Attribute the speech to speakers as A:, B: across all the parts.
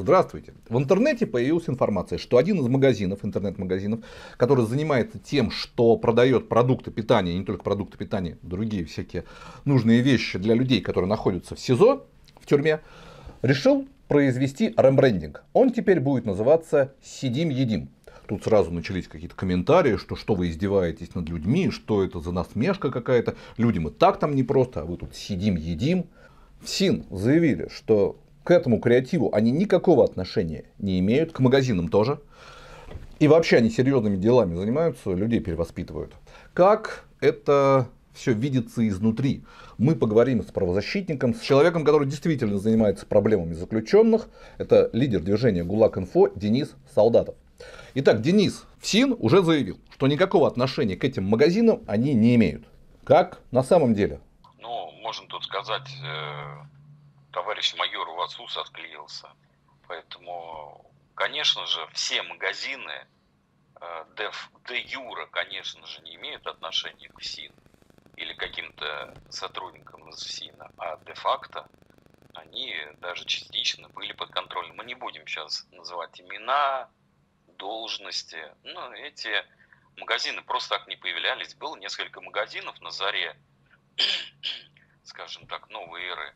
A: Здравствуйте. В интернете появилась информация, что один из магазинов, интернет-магазинов, который занимается тем, что продает продукты питания, не только продукты питания, другие всякие нужные вещи для людей, которые находятся в СИЗО, в тюрьме, решил произвести рембрендинг. Он теперь будет называться «Сидим, едим». Тут сразу начались какие-то комментарии, что вы издеваетесь над людьми, что это за насмешка какая-то, людям и так там непросто, а вы тут сидим, едим. В СИН заявили, что к этому креативу они никакого отношения не имеют, к магазинам тоже. И вообще они серьезными делами занимаются, людей перевоспитывают. Как это все видится изнутри? Мы поговорим с правозащитником, с человеком, который действительно занимается проблемами заключенных. Это лидер движения ГУЛАГ-Инфо Денис Солдатов. Итак, Денис, в СИН уже заявил, что никакого отношения к этим магазинам они не имеют. Как на самом деле?
B: Ну, можно тут сказать, товарищ майор у вас ус отклеился. Поэтому, конечно же, все магазины де юра, конечно же, не имеют отношения к ФСИН или каким-то сотрудникам из ФСИНа, а де-факто они даже частично были под контролем. Мы не будем сейчас называть имена, должности. Но эти магазины просто так не появлялись. Было несколько магазинов на заре, скажем так, новой эры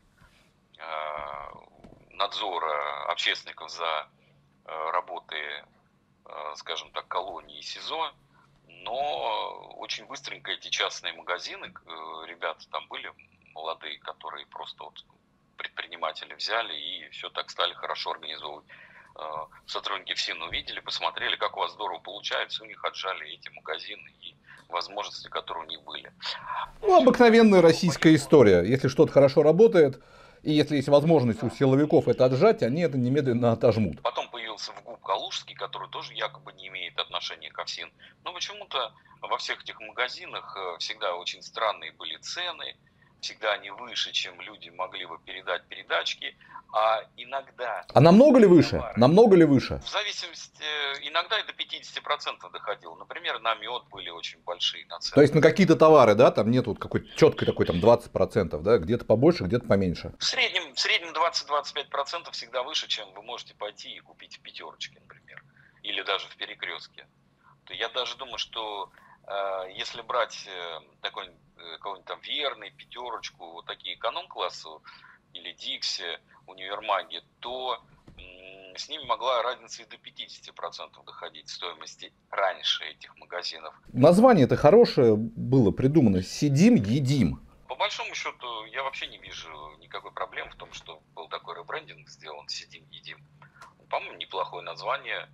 B: надзора общественников за работой, скажем так, колонии и СИЗО, но очень быстренько эти частные магазины, ребята там были молодые, которые просто вот предприниматели взяли и все так стали хорошо организовывать. Сотрудники ФСИН увидели, посмотрели, как у вас здорово получается, у них отжали эти магазины и возможности, которые у них были.
A: Ну, обыкновенная российская история. Если что-то хорошо работает, и если есть возможность у силовиков это отжать, они это немедленно отожмут.
B: Потом появился ВГУП Калужский, который тоже якобы не имеет отношения к ФСИН. Но почему-то во всех этих магазинах всегда очень странные были цены, всегда они выше, чем люди могли бы передать передачки, а иногда...
A: А намного ли выше? Товары, намного ли выше?
B: В зависимости, иногда и до 50% доходило. Например, на мед были очень большие наценки.
A: То есть на какие-то товары, да, там нет вот какой-то четкой такой там 20%, да, где-то побольше, где-то поменьше.
B: В среднем 20-25% всегда выше, чем вы можете пойти и купить в пятерочке, например, или даже в перекрестке. То я даже думаю, что если брать такой какой-нибудь там Верный, пятерочку, вот такие эконом-классу или Дикси, универмаги, то с ними могла разница и до 50% доходить стоимости раньше этих магазинов.
A: Название это хорошее было придумано. Сидим, едим.
B: По большому счету, я вообще не вижу никакой проблемы в том, что был такой ребрендинг сделан «Сидим, едим». По-моему, неплохое название,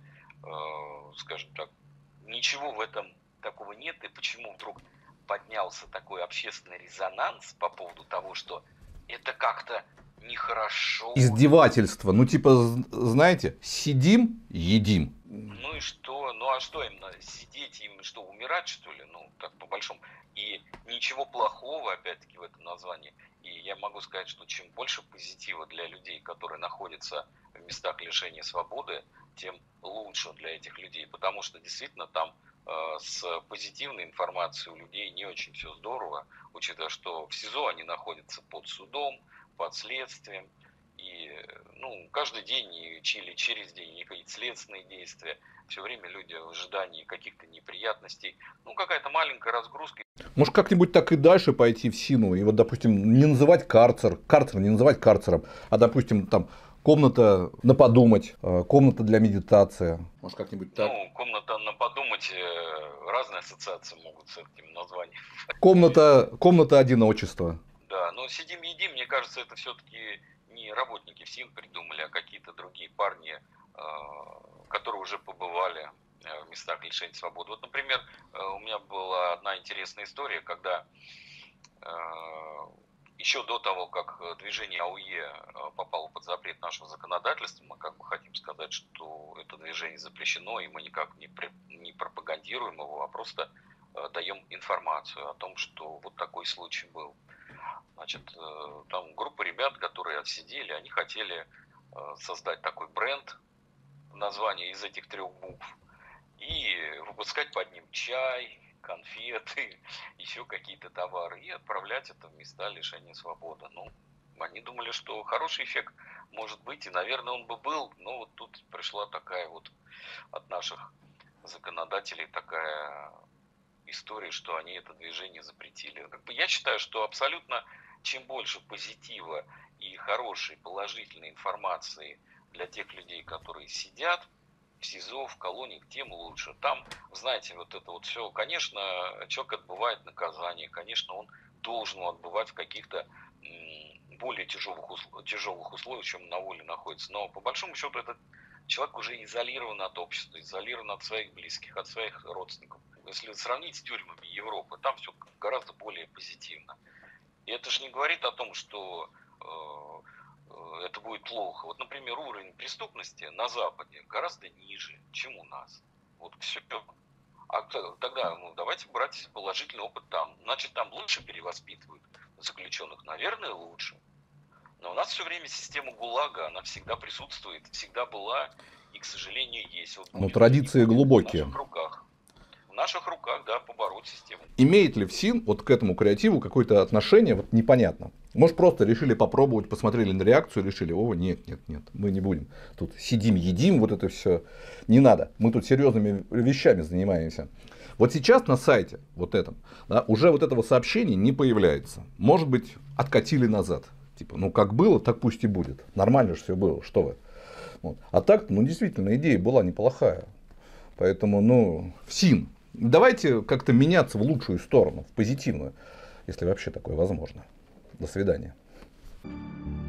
B: скажем так. Ничего в этом такого нет. И почему вдруг поднялся такой общественный резонанс по поводу того, что это как-то нехорошо.
A: Издевательство. Ну, типа, знаете, сидим, едим.
B: Ну и что? Ну а что именно? Сидеть им что, умирать, что ли? Ну, так по большому. И ничего плохого, опять-таки, в этом названии. И я могу сказать, что чем больше позитива для людей, которые находятся в местах лишения свободы, тем лучше для этих людей. Потому что действительно там с позитивной информацией у людей не очень все здорово, учитывая, что в СИЗО они находятся под судом, под следствием, и каждый день или через день какие-то следственные действия, все время люди в ожидании каких-то неприятностей, какая-то маленькая разгрузка.
A: Может как-нибудь так и дальше пойти в СИНу, и вот, допустим, не называть карцер не называть карцером, а, допустим, там комната на подумать, комната для медитации. Может как-нибудь так?
B: Комната на подумать, разные ассоциации могут с этим названием.
A: Комната одиночества.
B: Да, но сидим, едим, мне кажется, это все-таки не работники ФСИН придумали, а какие-то другие парни, которые уже побывали в местах лишения свободы. Вот, например, у меня была одна интересная история, когда еще до того, как движение АУЕ попало под запрет нашего законодательства, мы как бы хотим сказать, что это движение запрещено, и мы никак не пропагандируем его, а просто даем информацию о том, что вот такой случай был. Значит, там группа ребят, которые отсидели, они хотели создать такой бренд, название из этих 3 букв, и выпускать под ним чай, конфеты, еще какие-то товары, и отправлять это в места лишения свободы. Они думали, что хороший эффект может быть, и, наверное, он бы был, но вот тут пришла такая вот от наших законодателей такая история, что они это движение запретили. Как бы я считаю, что абсолютно чем больше позитива и хорошей, положительной информации для тех людей, которые сидят в СИЗО, в колониях, тем лучше. Там, знаете, вот это вот все, конечно, человек отбывает наказание, конечно, он должен отбывать в каких-то более тяжелых условиях, чем на воле находится. Но по большому счету этот человек уже изолирован от общества, изолирован от своих близких, от своих родственников. Если сравнить с тюрьмами Европы, там все гораздо более позитивно. И это же не говорит о том, что это будет плохо. Вот, например, уровень преступности на Западе гораздо ниже, чем у нас. Вот все. А тогда давайте брать положительный опыт там. Значит, там лучше перевоспитывают заключенных, наверное, лучше. Но у нас все время система ГУЛАГа, она всегда присутствует, всегда была и, к сожалению, есть. Вот
A: но традиции глубокие.
B: В наших руках. В наших руках, да, побороть систему.
A: Имеет ли ФСИН вот к этому креативу какое-то отношение, вот непонятно. Может, просто решили попробовать, посмотрели на реакцию, решили, о, нет, мы не будем. Тут сидим, едим, вот это все. Не надо. Мы тут серьезными вещами занимаемся. Вот сейчас на сайте вот этом, да, уже вот этого сообщения не появляется. Может быть, откатили назад. Типа, ну как было, так пусть и будет. Нормально же все было, что вы. Вот. А так, ну действительно, идея была неплохая. Поэтому, ну, ФСИН, давайте как-то меняться в лучшую сторону, в позитивную, если вообще такое возможно. До свидания.